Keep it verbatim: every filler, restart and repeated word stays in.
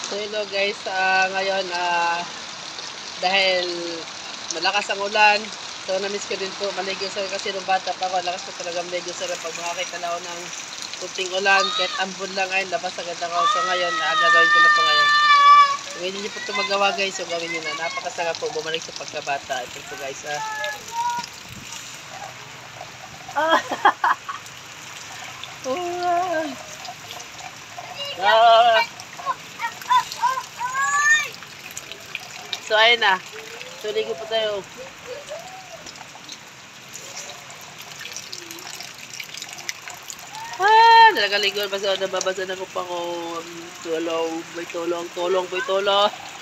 So hello guys, ah, ngayon ah, dahil malakas ang ulan, so namiss ko din po maligo sa kasi nung bata pa ako, lakas ko talaga maligo sa pag makakita na ako ng kunting ulan, kahit ambon lang ngayon, labas agad ako. So ngayon, ah, gagawin ko na po ngayon. So hindi niyo po ito magawa guys, so gawin niyo na. Napakasarap po bumalik sa pagkabata. Ito po guys ah. Ah! Oh, ah! So ayun na. So ligo po tayo. Ah, nalagaligo basta nababasa na ko pa ko. Tulong, may tulong, tulong, may tulong.